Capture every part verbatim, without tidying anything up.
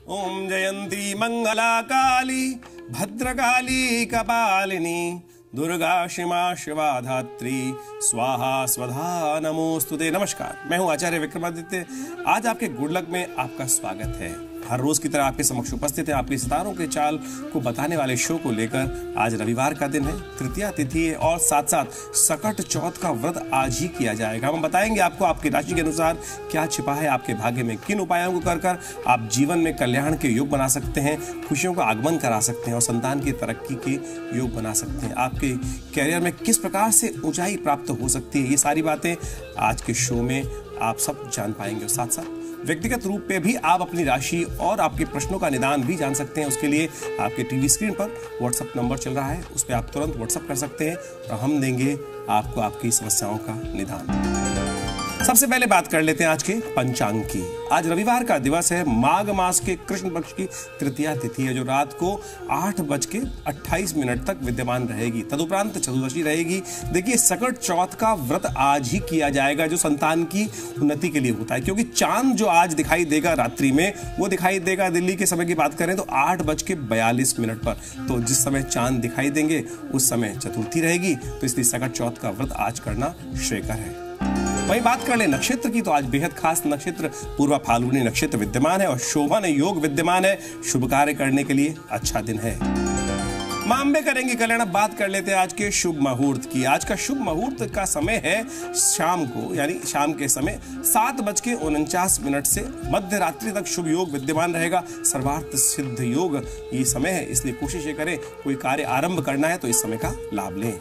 ओम जयंती मंगला काली भद्रकाली कपालिनी दुर्गा क्षमा शिवा धात्री स्वाहा स्वधा नमोस्तुते। नमस्कार, मैं हूं आचार्य विक्रमादित्य। आज आपके गुड लक में आपका स्वागत है। हर रोज की तरह आपके समक्ष उपस्थित है आपके सितारों के चाल को बताने वाले शो को लेकर। आज रविवार का दिन है, तृतीया तिथि है और साथ साथ सकट चौथ का व्रत आज ही किया जाएगा। हम बताएंगे आपको आपकी राशि के अनुसार क्या छिपा है आपके भाग्य में, किन उपायों को कर कर आप जीवन में कल्याण के योग बना सकते हैं, खुशियों का आगमन करा सकते हैं और संतान की तरक्की के योग बना सकते हैं। आपके कैरियर में किस प्रकार से ऊंचाई प्राप्त हो सकती है, ये सारी बातें आज के शो में आप सब जान पाएंगे। और साथ साथ व्यक्तिगत रूप पे भी आप अपनी राशि और आपके प्रश्नों का निदान भी जान सकते हैं। उसके लिए आपके टीवी स्क्रीन पर व्हाट्सएप नंबर चल रहा है, उस पर आप तुरंत व्हाट्सएप कर सकते हैं और हम देंगे आपको आपकी समस्याओं का निदान। सबसे पहले बात कर लेते हैं आज के पंचांग की। आज रविवार का दिवस है, माघ मास के कृष्ण पक्ष की तृतीया तिथि है जो रात को आठ बज के अट्ठाईस मिनट तक विद्यमान रहेगी। तदुपरांत चतुर्दशी रहेगी। देखिए, सकट चौथ का व्रत आज ही किया जाएगा जो संतान की उन्नति के लिए होता है, क्योंकि चांद जो आज दिखाई देगा रात्रि में वो दिखाई देगा, दिल्ली के समय की बात करें तो आठ बज के बयालीस मिनट पर। तो जिस समय चांद दिखाई देंगे उस समय चतुर्थी रहेगी, तो इसलिए सकट चौथ का व्रत आज करना श्रेयकर है। वहीं बात कर ले नक्षत्र की, तो आज बेहद खास नक्षत्र पूर्वा फाल्गुनी नक्षत्र विद्यमान है और शोभन योग विद्यमान है। शुभ कार्य करने के लिए अच्छा दिन है। मां अम्बे करेंगी कल्याण। अब बात कर लेते हैं आज के शुभ मुहूर्त की। आज का शुभ मुहूर्त का समय है शाम को, यानी शाम के समय सात बज के उनचास मिनट से मध्य रात्रि तक शुभ योग विद्यमान रहेगा। सर्वार्थ सिद्ध योग ये समय है, इसलिए कोशिश ये करें कोई कार्य आरंभ करना है तो इस समय का लाभ लें।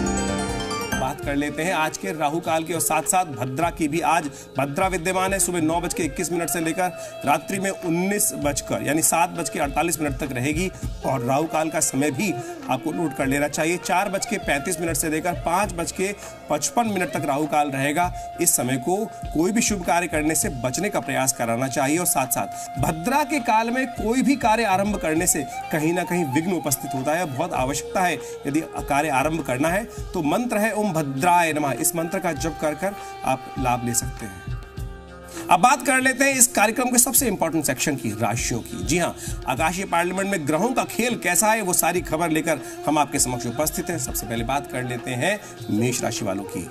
बात कर लेते हैं आज के राहु काल की और साथ साथ भद्रा की भी। आज भद्रा विद्यमान है सुबह नौ बज के इक्कीस मिनट से लेकर रात्रि में उन्नीस बजकर यानी सात बज के अड़तालीस मिनट तक रहेगी। और राहु काल का समय भी आपको नोट कर लेना चाहिए, चार बज के पैंतीस मिनट से लेकर पांच बज के पचपन मिनट तक राहु काल रहेगा। इस समय को कोई भी शुभ कार्य करने से बचने का प्रयास कराना चाहिए। और साथ साथ भद्रा के काल में कोई भी कार्य आरंभ करने से कहीं ना कहीं विघ्न उपस्थित होता है, बहुत आवश्यकता है। यदि कार्य आरंभ करना है तो मंत्र है ओम भद्राय नमः, इस मंत्र का जप कर कर आप लाभ ले सकते हैं। अब बात कर लेते हैं इस कार्यक्रम के सबसे इंपॉर्टेंट सेक्शन की, राशियों की। जी हां, आकाशीय पार्लियामेंट में ग्रहों का खेल कैसा है वो सारी खबर लेकर हम आपके समक्ष उपस्थित हैं। सबसे पहले बात कर लेते हैं मेष राशि वालों की।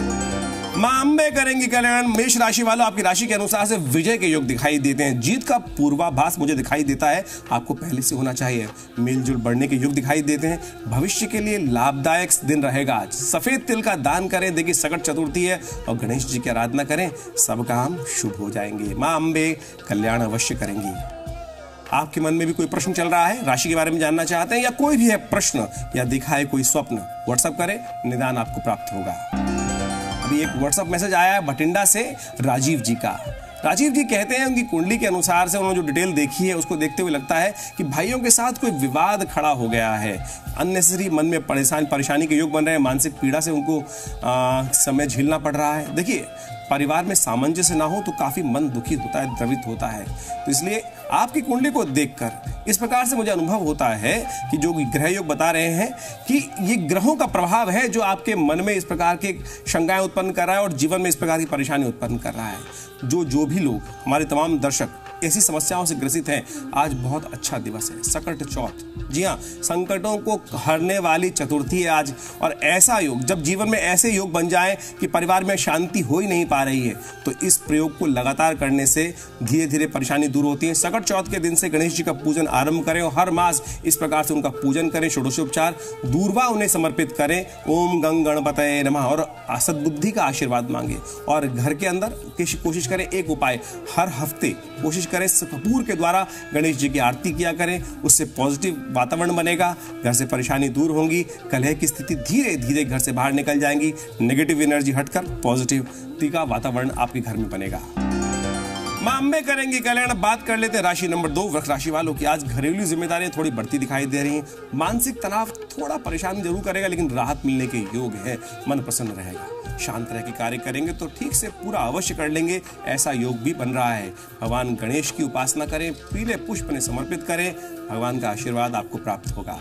मां अम्बे करेंगी कल्याण। मेष राशि वालों, आपकी राशि के अनुसार से विजय के योग दिखाई देते हैं। जीत का पूर्वाभास मुझे दिखाई देता है, आपको पहले से होना चाहिए। मेलजुल बढ़ने के योग दिखाई देते हैं। भविष्य के लिए लाभदायक दिन रहेगा आज। सफेद तिल का दान करें, देखिए सकट चतुर्थी है, और गणेश जी की आराधना करें, सब काम शुभ हो जाएंगे। मां अम्बे कल्याण अवश्य करेंगी। आपके मन में भी कोई प्रश्न चल रहा है, राशि के बारे में जानना चाहते हैं या कोई भी है प्रश्न या दिखा है कोई स्वप्न, व्हाट्सएप करें, निदान आपको प्राप्त होगा। एक व्हाट्सएप मैसेज आया है बठिंडा से राजीव जी का। राजीव जी कहते हैं उनकी कुंडली के अनुसार से उन्होंने जो डिटेल देखी है उसको देखते हुए लगता है कि भाइयों के साथ कोई विवाद खड़ा हो गया है। अननेसेसरी मन में परेशान परेशानी के योग बन रहे हैं, मानसिक पीड़ा से उनको आ, समय झेलना पड़ रहा है। देखिए, परिवार में सामंजस्य ना हो तो काफी मन दुखी होता है, द्रवित होता है। तो इसलिए आपकी कुंडली को देखकर इस प्रकार से मुझे अनुभव होता है कि जो ग्रह योग बता रहे हैं कि ये ग्रहों का प्रभाव है जो आपके मन में इस प्रकार के शंकाएं उत्पन्न कर रहा है और जीवन में इस प्रकार की परेशानी उत्पन्न कर रहा है। जो जो भी लोग, हमारे तमाम दर्शक ऐसी समस्याओं से ग्रसित हैं, आज बहुत अच्छा दिवस है, सकट चौथ। जी हाँ, संकटों को हरने वाली चतुर्थी है आज। और ऐसा योग, जब जीवन में ऐसे योग बन जाए कि परिवार में शांति हो ही नहीं पा रही है, तो इस प्रयोग को लगातार करने से धीरे धीरे परेशानी दूर होती है। सकट चौथ के दिन से गणेश जी का पूजन आरंभ करें और हर मास इस प्रकार से उनका पूजन करें, षोडशोपचार दूर्वा उन्हें समर्पित करें। ओम गंग गणपतये नमः, और सद्बुद्धि का आशीर्वाद मांगे। और घर के अंदर कोशिश करें एक उपाय, हर हफ्ते कोशिश करें कपूर के द्वारा गणेश जी की आरती किया करें, उससे पॉजिटिव वातावरण बनेगा, घर से परेशानी दूर होंगी, कलह की स्थिति धीरे धीरे घर से बाहर निकल जाएंगी, नेगेटिव एनर्जी हटकर पॉजिटिविटी का वातावरण आपके घर में बनेगा। मां अम्बे करेंगी कल्याण। बात कर लेते हैं राशि नंबर दो, वृष राशि वालों की। आज घरेलू जिम्मेदारियां थोड़ी बढ़ती दिखाई दे रही हैं। मानसिक तनाव थोड़ा परेशान जरूर करेगा, लेकिन राहत मिलने के योग है, मन प्रसन्न रहेगा। शांत रह के कार्य करेंगे तो ठीक से पूरा अवश्य कर लेंगे, ऐसा योग भी बन रहा है। भगवान गणेश की उपासना करें, पीले पुष्प ने समर्पित करें, भगवान का आशीर्वाद आपको प्राप्त होगा।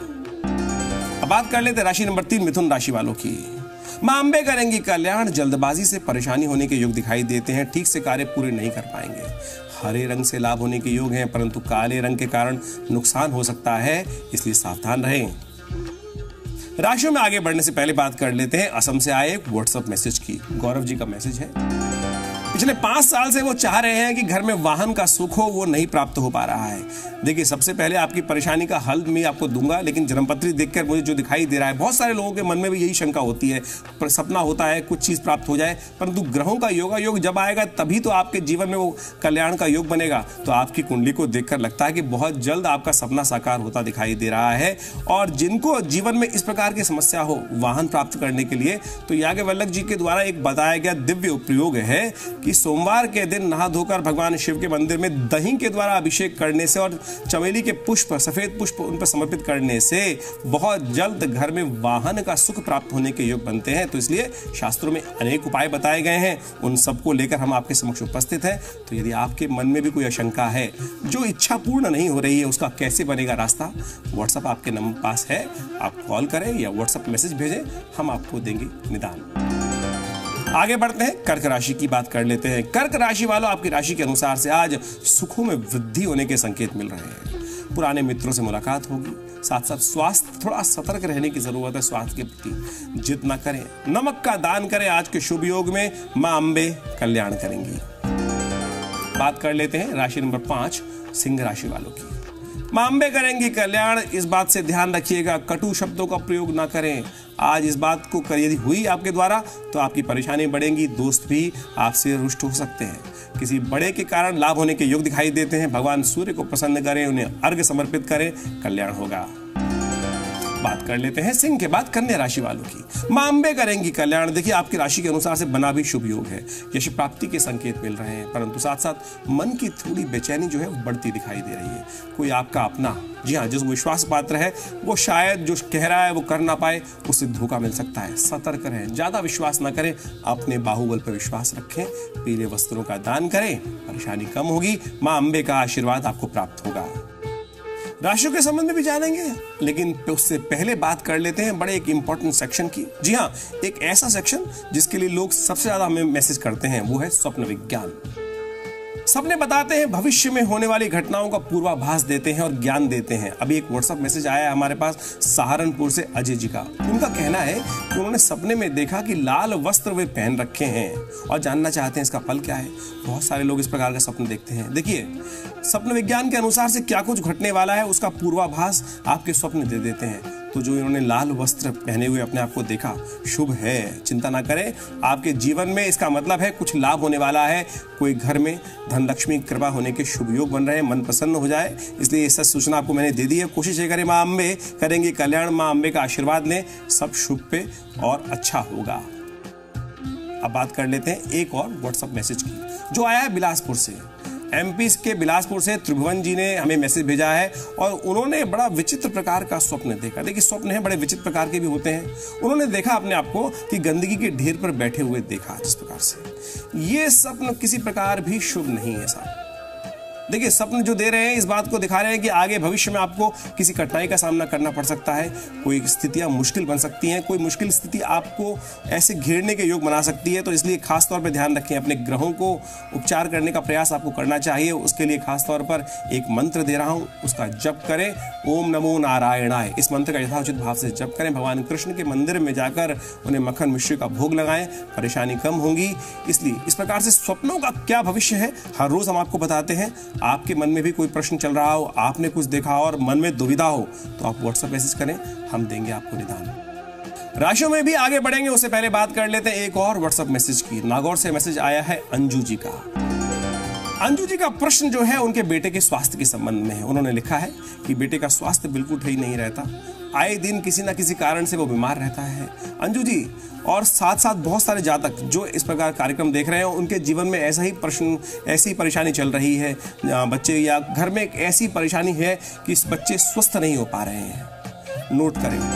अब बात कर लेते हैं राशि नंबर तीन, मिथुन राशि वालों की। मां अम्बे करेंगी कल्याण। जल्दबाजी से परेशानी होने के योग दिखाई देते हैं, ठीक से कार्य पूरे नहीं कर पाएंगे। हरे रंग से लाभ होने के योग हैं, परंतु काले रंग के कारण नुकसान हो सकता है, इसलिए सावधान रहें। राशियों में आगे बढ़ने से पहले बात कर लेते हैं असम से आए एक व्हाट्सएप मैसेज की। गौरव जी का मैसेज है, पिछले पांच साल से वो चाह रहे हैं कि घर में वाहन का सुख हो, वो नहीं प्राप्त हो पा रहा है। देखिए, सबसे पहले आपकी परेशानी का हल मैं आपको दूंगा, लेकिन जन्मपत्री देखकर मुझे जो दिखाई दे रहा है, बहुत सारे लोगों के मन में भी यही शंका होती है, पर सपना होता है कुछ चीज प्राप्त हो जाए, परंतु ग्रहों का योगा योग जब आएगा तभी तो आपके जीवन में वो कल्याण का योग बनेगा। तो आपकी कुंडली को देखकर लगता है कि बहुत जल्द आपका सपना साकार होता दिखाई दे रहा है। और जिनको जीवन में इस प्रकार की समस्या हो वाहन प्राप्त करने के लिए, तो याज्ञवल्क्य जी के द्वारा एक बताया गया दिव्य प्रयोग है कि सोमवार के दिन नहा धोकर भगवान शिव के मंदिर में दही के द्वारा अभिषेक करने से और चमेली के पुष्प, सफेद पुष्प उन पर समर्पित करने से बहुत जल्द घर में वाहन का सुख प्राप्त होने के योग बनते हैं। तो इसलिए शास्त्रों में अनेक उपाय बताए गए हैं, उन सबको लेकर हम आपके समक्ष उपस्थित हैं। तो यदि आपके मन में भी कोई आशंका है, जो इच्छा पूर्ण नहीं हो रही है, उसका कैसे बनेगा रास्ता, व्हाट्सएप आपके नंबर पास है, आप कॉल करें या व्हाट्सएप मैसेज भेजें, हम आपको देंगे निदान। आगे बढ़ते हैं, कर्क राशि की बात कर लेते हैं। कर्क राशि वालों, आपकी राशि के अनुसार से आज सुखों में वृद्धि होने के संकेत मिल रहे हैं। पुराने मित्रों से मुलाकात होगी, साथ साथ स्वास्थ्य थोड़ा सतर्क रहने की जरूरत है। स्वास्थ्य के प्रति जिद न करें, नमक का दान करें। आज के शुभ योग में मां अंबे कल्याण करेंगी। बात कर लेते हैं राशि नंबर पांच, सिंह राशि वालों की। मां अंबे करेंगी कल्याण, इस बात से ध्यान रखिएगा, कटु शब्दों का प्रयोग ना करें। आज इस बात को यदि हुई आपके द्वारा तो आपकी परेशानी बढ़ेंगी, दोस्त भी आपसे रुष्ट हो सकते हैं। किसी बड़े के कारण लाभ होने के योग दिखाई देते हैं। भगवान सूर्य को प्रसन्न करें, उन्हें अर्घ्य समर्पित करें, कल्याण होगा। बात कर लेते हैं सिंह के बाद कन्या राशि वालों की। मां अंबे करेंगी कल्याण। देखिए, आपकी राशि के अनुसार से बना भी शुभ योग है, यश प्राप्ति के संकेत मिल रहे हैं, परंतु साथ साथ मन की थोड़ी बेचैनी जो है वो बढ़ती दिखाई दे रही है। कोई आपका अपना, जी हाँ, जिस विश्वास पात्र है, वो शायद जो कह रहा है वो कर ना पाए, उससे धोखा मिल सकता है। सतर्क रहें, ज्यादा विश्वास ना करें, अपने बाहुबल पर विश्वास रखें, पीले वस्त्रों का दान करें, परेशानी कम होगी, मां अंबे का आशीर्वाद आपको प्राप्त होगा। राशियों के संबंध में भी जानेंगे, लेकिन उससे पहले बात कर लेते हैं बड़े एक इंपॉर्टेंट सेक्शन की। जी हाँ, एक ऐसा सेक्शन जिसके लिए लोग सबसे ज्यादा हमें मैसेज करते हैं, वो है स्वप्न विज्ञान। सपने बताते हैं, भविष्य में होने वाली घटनाओं का पूर्वाभास देते हैं और ज्ञान देते हैं। अभी एक व्हाट्सएप मैसेज आया है हमारे पास सहारनपुर से अजय जी का। उनका कहना है कि उन्होंने सपने में देखा कि लाल वस्त्र वे पहन रखे हैं और जानना चाहते हैं इसका फल क्या है। बहुत सारे लोग इस प्रकार का सपने देखते हैं। देखिए, स्वप्न विज्ञान के अनुसार से क्या कुछ घटने वाला है उसका पूर्वाभास आपके स्वप्न दे देते हैं। तो जो इन्होंने लाल वस्त्र पहने हुए अपने आप को देखा, शुभ है, चिंता ना करें। आपके जीवन में इसका मतलब है कुछ लाभ होने वाला है। कोई घर में धन लक्ष्मी कृपा होने के शुभ योग बन रहे हैं, मन प्रसन्न हो जाए, इसलिए ये सब सूचना आपको मैंने दे दी है। कोशिश ये करें, मां अंबे करेंगे कल्याण, मां अंबे का आशीर्वाद लें, सब शुभ पे और अच्छा होगा। अब बात कर लेते हैं एक और व्हाट्सएप मैसेज की, जो आया है बिलासपुर से। एमपी के बिलासपुर से त्रिभुवन जी ने हमें मैसेज भेजा है और उन्होंने बड़ा विचित्र प्रकार का स्वप्न देखा। देखिए, स्वप्न है बड़े विचित्र प्रकार के भी होते हैं। उन्होंने देखा अपने आप को कि गंदगी के ढेर पर बैठे हुए देखा। जिस प्रकार से ये स्वप्न किसी प्रकार भी शुभ नहीं है साहब। देखिए, स्वप्न जो दे रहे हैं इस बात को दिखा रहे हैं कि आगे भविष्य में आपको किसी कठिनाई का सामना करना पड़ सकता है, कोई स्थितियां मुश्किल बन सकती हैं, कोई मुश्किल स्थिति आपको ऐसे घेरने के योग बना सकती है। तो इसलिए खास तौर पे ध्यान रखें, अपने ग्रहों को उपचार करने का प्रयास आपको करना चाहिए। उसके लिए खास तौर पर एक मंत्र दे रहा हूं, उसका जप करें, ओम नमो नारायणाय। इस मंत्र का यथाउचित भाव से जप करें, भगवान कृष्ण के मंदिर में जाकर उन्हें मक्खन मिश्री का भोग लगाएं, परेशानी कम होगी। इसलिए इस प्रकार से स्वप्नों का क्या भविष्य है हर रोज हम आपको बताते हैं। आपके मन में भी कोई प्रश्न चल रहा हो, आपने कुछ देखा और मन में दुविधा हो, तो आप व्हाट्सएप मैसेज करें, हम देंगे आपको निदान। राशियों में भी आगे बढ़ेंगे, उससे पहले बात कर लेते हैं एक और व्हाट्सएप मैसेज की। नागौर से मैसेज आया है अंजू जी का। अंजू जी का प्रश्न जो है उनके बेटे के स्वास्थ्य के संबंध में है। उन्होंने लिखा है कि बेटे का स्वास्थ्य बिल्कुल ठीक नहीं रहता, आए दिन किसी ना किसी कारण से वो बीमार रहता है। अंजू जी और साथ साथ बहुत सारे जातक जो इस प्रकार कार्यक्रम देख रहे हैं, उनके जीवन में ऐसा ही प्रश्न, ऐसी परेशानी चल रही है। बच्चे या घर में एक ऐसी परेशानी है कि इस बच्चे स्वस्थ नहीं हो पा रहे हैं। नोट करें,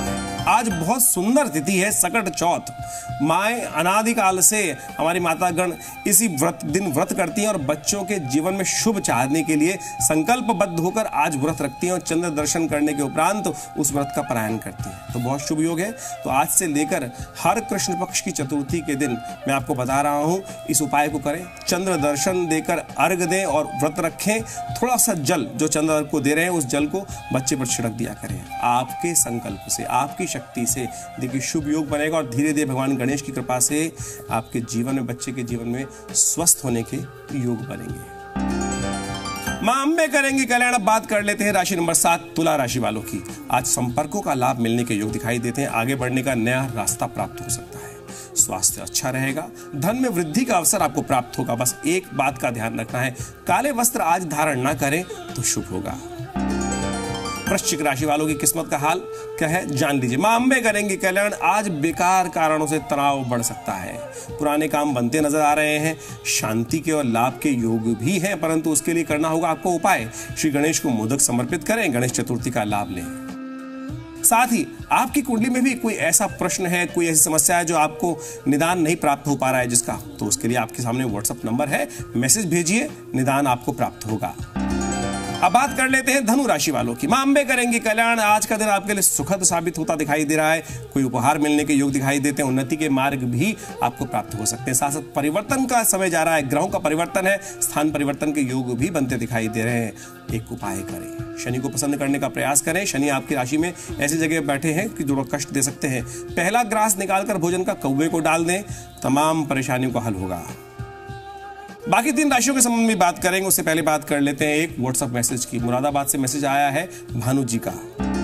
आज बहुत सुंदर तिथि है सकट चौथ। माएँ अनादिकाल से हमारी मातागण इसी व्रत दिन व्रत करती हैं और बच्चों के जीवन में शुभ चाहने के लिए संकल्पबद्ध होकर आज व्रत रखती हैं और चंद्र दर्शन करने के उपरांत उस व्रत का पारायण करती हैं। तो बहुत शुभ योग है। तो आज से लेकर हर कृष्ण पक्ष की चतुर्थी के दिन मैं आपको बता रहा हूं, इस उपाय को करें। चंद्र दर्शन देकर अर्घ दें और व्रत रखें। थोड़ा सा जल जो चंद्र को दे रहे हैं उस जल को बच्चे पर छिड़क दिया करें। आपके संकल्प से, आपकी शक्ति से देखिए शुभ योग बनेगा और धीरे धीरे भगवान गणेश की कृपा से आपके जीवन में, बच्चे के जीवन में स्वस्थ होने के योग बनेंगे। मां अम्बे करेंगी कल्याण। अब बात कर लेते हैं राशि नंबर सात तुला राशि वालों की। आज संपर्कों का लाभ मिलने के योग दिखाई देते हैं। आगे बढ़ने का नया रास्ता प्राप्त हो सकता है। स्वास्थ्य अच्छा रहेगा। धन में वृद्धि का अवसर आपको प्राप्त होगा। बस एक बात का ध्यान रखना है, काले वस्त्र आज धारण ना करें तो शुभ होगा। वृश्चिक राशि वालों की किस्मत का हाल क्या है जान लीजिए। मां अम्बे करेंगी कल्याण। आज बेकार कारणों से तनाव बढ़ सकता है। पुराने काम बनते नजर आ रहे हैं। शांति के और लाभ के योग भी हैं, परंतु उसके लिए करना होगा आपको उपाय। श्री गणेश को मोदक समर्पित करें, गणेश चतुर्थी का लाभ लें। साथ ही आपकी कुंडली में भी कोई ऐसा प्रश्न है, कोई ऐसी समस्या है जो आपको निदान नहीं प्राप्त हो पा रहा है जिसका, तो उसके लिए आपके सामने व्हाट्सएप नंबर है, मैसेज भेजिए, निदान आपको प्राप्त होगा। अब बात कर लेते हैं धनु राशि वालों की। मां अम्बे करेंगी कल्याण। आज का दिन आपके लिए सुखद साबित होता दिखाई दे रहा है। कोई उपहार मिलने के योग दिखाई देते हैं। उन्नति के मार्ग भी आपको प्राप्त हो सकते हैं। साथ साथ परिवर्तन का समय जा रहा है। ग्रहों का परिवर्तन है, स्थान परिवर्तन के योग भी बनते दिखाई दे रहे हैं। एक उपाय करें, शनि को प्रसन्न करने का प्रयास करें। शनि आपकी राशि में ऐसी जगह बैठे हैं कि जो कष्ट दे सकते हैं। पहला ग्रास निकालकर भोजन का कौवे को डाल दें, तमाम परेशानियों का हल होगा। बाकी तीन राशियों के संबंध में बात करेंगे, उससे पहले बात कर लेते हैं एक व्हाट्सएप मैसेज की। मुरादाबाद से मैसेज आया है भानु जी का।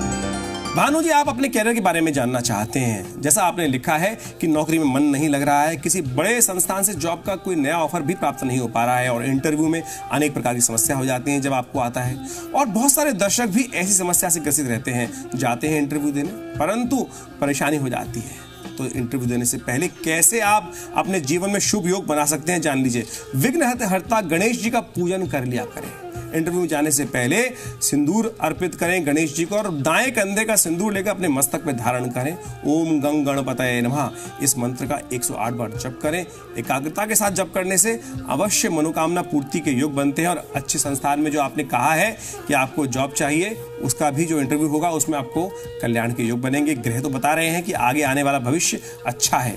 भानु जी, आप अपने कैरियर के बारे में जानना चाहते हैं। जैसा आपने लिखा है कि नौकरी में मन नहीं लग रहा है, किसी बड़े संस्थान से जॉब का कोई नया ऑफर भी प्राप्त नहीं हो पा रहा है और इंटरव्यू में अनेक प्रकार की समस्या हो जाती है जब आपको आता है। और बहुत सारे दर्शक भी ऐसी समस्या से ग्रसित रहते हैं, जाते हैं इंटरव्यू देने परंतु परेशानी हो जाती है। तो इंटरव्यू देने से पहले कैसे आप अपने जीवन में शुभ योग बना सकते हैं जान लीजिए। विघ्नहर्ता गणेश जी का पूजन कर लिया करें। इंटरव्यू जाने से पहले सिंदूर अर्पित करें गणेश जी को और दाएं कंधे का सिंदूर लेकर अपने मस्तक में धारण करें। ओम गंग गणपतये नमः इस मंत्र का एक सौ आठ बार जप करें। एकाग्रता के साथ जप करने से अवश्य मनोकामना पूर्ति के योग बनते हैं और अच्छे संस्थान में जो आपने कहा है कि आपको जॉब चाहिए उसका भी जो इंटरव्यू होगा उसमें आपको कल्याण के योग बनेंगे। ग्रह तो बता रहे हैं कि आगे आने वाला भविष्य अच्छा है।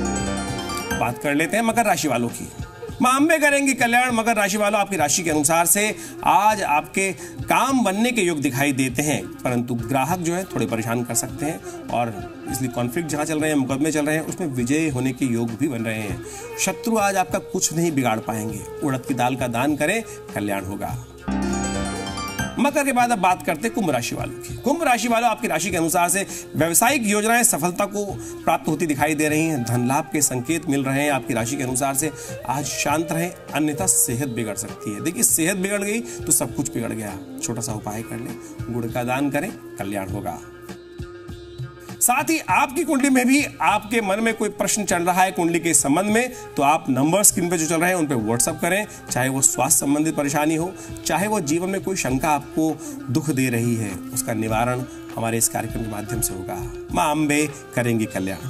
बात कर लेते हैं मकर राशि वालों की। मां अम्बे करेंगी कल्याण। मकर राशि वालों, आपकी राशि के अनुसार से आज आपके काम बनने के योग दिखाई देते हैं, परंतु ग्राहक जो है थोड़े परेशान कर सकते हैं और इसलिए कॉन्फ्लिक्ट जहां चल रहे हैं, मुकदमे चल रहे हैं, उसमें विजय होने के योग भी बन रहे हैं। शत्रु आज आपका कुछ नहीं बिगाड़ पाएंगे। उड़द की दाल का दान करें, कल्याण होगा। मकर के बाद अब बात करते हैं कुंभ राशि वालों की। कुंभ राशि वालों, आपकी राशि के अनुसार से व्यवसायिक योजनाएं सफलता को प्राप्त होती दिखाई दे रही हैं। धन लाभ के संकेत मिल रहे हैं। आपकी राशि के अनुसार से आज शांत रहें, अन्यथा सेहत बिगड़ सकती है। देखिए सेहत बिगड़ गई तो सब कुछ बिगड़ गया। छोटा सा उपाय कर लें, गुड़ का दान करें, कल्याण होगा। साथ ही आपकी कुंडली में भी आपके मन में कोई प्रश्न चल रहा है कुंडली के संबंध में, तो आप नंबर स्क्रीन पे जो चल रहे हैं उन पे व्हाट्सएप करें। चाहे वो स्वास्थ्य संबंधित परेशानी हो, चाहे वो जीवन में कोई शंका आपको दुख दे रही है, उसका निवारण हमारे इस कार्यक्रम के माध्यम से होगा। मां अम्बे करेंगी कल्याण।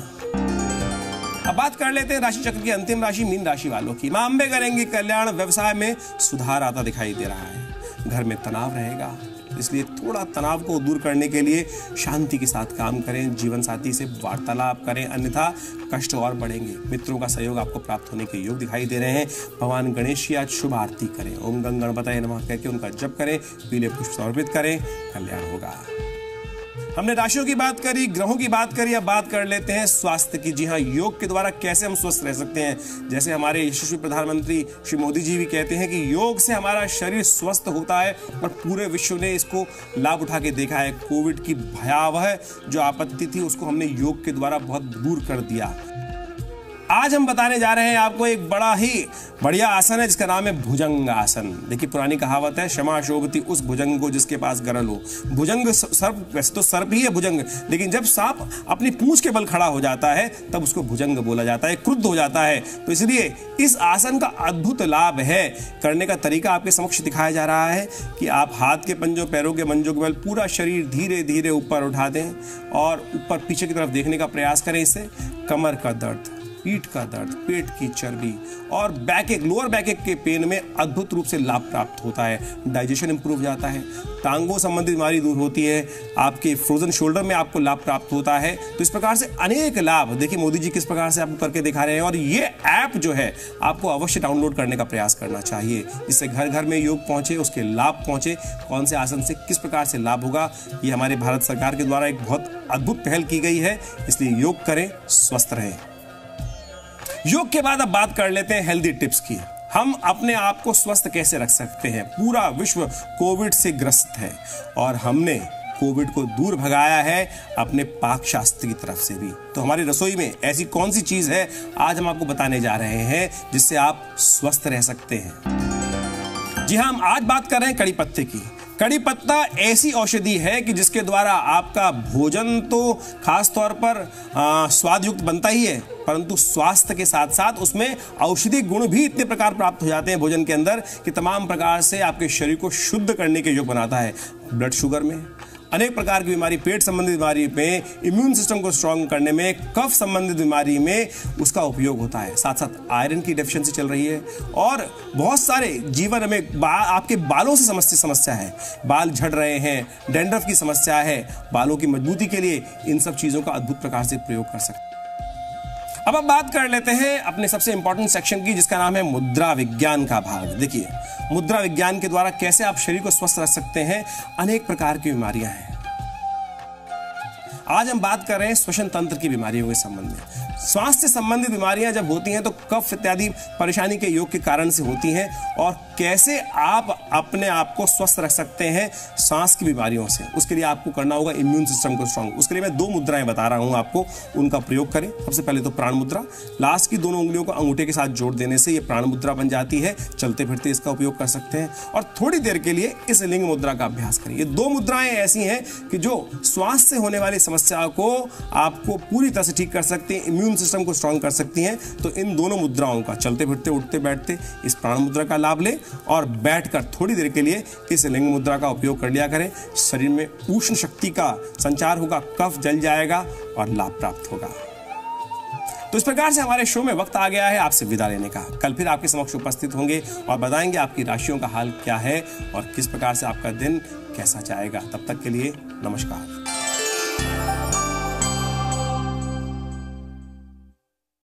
अब बात कर लेते हैं राशि चक्र की अंतिम राशि मीन राशि वालों की। मां अम्बे करेंगी कल्याण। व्यवसाय में सुधार आता दिखाई दे रहा है। घर में तनाव रहेगा, इसलिए थोड़ा तनाव को दूर करने के लिए शांति के साथ काम करें। जीवन साथी से वार्तालाप करें, अन्यथा कष्ट और बढ़ेंगे। मित्रों का सहयोग आपको प्राप्त होने के योग दिखाई दे रहे हैं। भगवान गणेश की आज शुभ आरती करें। ओम गंग गणपतये नमः कहकर उनका जप करें, पीले पुष्प समर्पित करें, कल्याण होगा। हमने राशियों की बात करी, ग्रहों की बात करी, अब बात कर लेते हैं स्वास्थ्य की। जी हाँ, योग के द्वारा कैसे हम स्वस्थ रह सकते हैं। जैसे हमारे यशस्वी प्रधानमंत्री श्री मोदी जी भी कहते हैं कि योग से हमारा शरीर स्वस्थ होता है और पूरे विश्व ने इसको लाभ उठा के देखा है। कोविड की भयावह जो आपत्ति थी उसको हमने योग के द्वारा बहुत दूर कर दिया। आज हम बताने जा रहे हैं आपको एक बड़ा ही बढ़िया आसन है जिसका नाम है भुजंग आसन। देखिए पुरानी कहावत है, क्षमा शोभती उस भुजंग को जिसके पास गरल हो। भुजंग सर्प, वैसे तो सर्प ही है भुजंग, लेकिन जब सांप अपनी पूंछ के बल खड़ा हो जाता है तब उसको भुजंग बोला जाता है, क्रुद्ध हो जाता है। तो इसलिए इस आसन का अद्भुत लाभ है। करने का तरीका आपके समक्ष दिखाया जा रहा है कि आप हाथ के पंजों, पैरों के मंजों के बल पूरा शरीर धीरे धीरे ऊपर उठा दें और ऊपर पीछे की तरफ देखने का प्रयास करें। इससे कमर का दर्द, पीठ का दर्द, पेट की चर्बी और बैक एक, लोअर बैक एक के पेन में अद्भुत रूप से लाभ प्राप्त होता है। डाइजेशन इंप्रूव जाता है, टांगों संबंधित बीमारी दूर होती है, आपके फ्रोजन शोल्डर में आपको लाभ प्राप्त होता है। तो इस प्रकार से अनेक लाभ देखिए मोदी जी किस प्रकार से आपको करके दिखा रहे हैं। और ये ऐप जो है आपको अवश्य डाउनलोड करने का प्रयास करना चाहिए, जिससे घर घर में योग पहुंचे, उसके लाभ पहुंचे। कौन से आसन से किस प्रकार से लाभ होगा, ये हमारे भारत सरकार के द्वारा एक बहुत अद्भुत पहल की गई है। इसलिए योग करें, स्वस्थ रहें। योग के बाद अब बात कर लेते हैं हेल्दी टिप्स की। हम अपने आप को स्वस्थ कैसे रख सकते हैं। पूरा विश्व कोविड से ग्रस्त है और हमने कोविड को दूर भगाया है अपने पाक शास्त्र की तरफ से भी। तो हमारी रसोई में ऐसी कौन सी चीज है आज हम आपको बताने जा रहे हैं जिससे आप स्वस्थ रह सकते हैं। जी हाँ, हम आज बात कर रहे हैं कड़ी पत्ते की। कड़ी पत्ता ऐसी औषधि है कि जिसके द्वारा आपका भोजन तो खास तौर पर स्वाद युक्त बनता ही है, परंतु स्वास्थ्य के साथ साथ उसमें औषधि गुण भी इतने प्रकार प्राप्त हो जाते हैं भोजन के अंदर कि तमाम प्रकार से आपके शरीर को शुद्ध करने के योग बनाता है। ब्लड शुगर में, अनेक प्रकार की बीमारी, पेट संबंधित बीमारी में, इम्यून सिस्टम को स्ट्रांग करने में, कफ संबंधित बीमारी में उसका उपयोग होता है। साथ साथ आयरन की डेफिशिएंसी चल रही है और बहुत सारे जीवन में बा, आपके बालों से समस्या समस्या है, बाल झड़ रहे हैं, डैंड्रफ की समस्या है, बालों की मजबूती के लिए इन सब चीजों का अद्भुत प्रकार से प्रयोग कर सकते हैं। अब अब बात कर लेते हैं अपने सबसे इंपॉर्टेंट सेक्शन की, जिसका नाम है मुद्रा विज्ञान का भाग। देखिए मुद्रा विज्ञान के द्वारा कैसे आप शरीर को स्वस्थ रख सकते हैं। अनेक प्रकार की बीमारियां हैं। आज हम बात कर रहे हैं श्वसन तंत्र की बीमारियों के संबंध में। स्वास्थ्य संबंधित बीमारियां जब होती हैं तो कफ इत्यादि परेशानी के योग के कारण से होती हैं, और कैसे आप अपने आप को स्वस्थ रख सकते हैं सांस की बीमारियों से। उसके लिए आपको करना होगा इम्यून सिस्टम को स्ट्रांग। उसके लिए मैं दो मुद्राएं बता रहा हूं आपको, उनका प्रयोग करें। सबसे पहले तो प्राण मुद्रा, लास्ट की दोनों उंगलियों को अंगूठे के साथ जोड़ देने से ये प्राण मुद्रा बन जाती है। चलते फिरते इसका उपयोग कर सकते हैं और थोड़ी देर के लिए इस लिंग मुद्रा का अभ्यास करें। ये दो मुद्राएं ऐसी हैं कि जो श्वास से होने वाली समस्या को आपको पूरी तरह से ठीक कर सकती हैं, इम्यून सिस्टम को स्ट्रांग कर सकती हैं। तो इन दोनों मुद्राओं का, चलते फिरते, उठते बैठते, इस प्राण मुद्रा का लाभ लें और बैठकर थोड़ी देर के लिए इस लिंग मुद्रा का उपयोग कर लिया करें। शरीर में उष्ण शक्ति का संचार होगा, कफ जल जाएगा और लाभ प्राप्त होगा। तो इस प्रकार से हमारे शो में वक्त आ गया है आपसे विदा लेने का। कल फिर आपके समक्ष उपस्थित होंगे और बताएंगे आपकी राशियों का हाल क्या है और किस प्रकार से आपका दिन कैसा जाएगा। तब तक के लिए नमस्कार।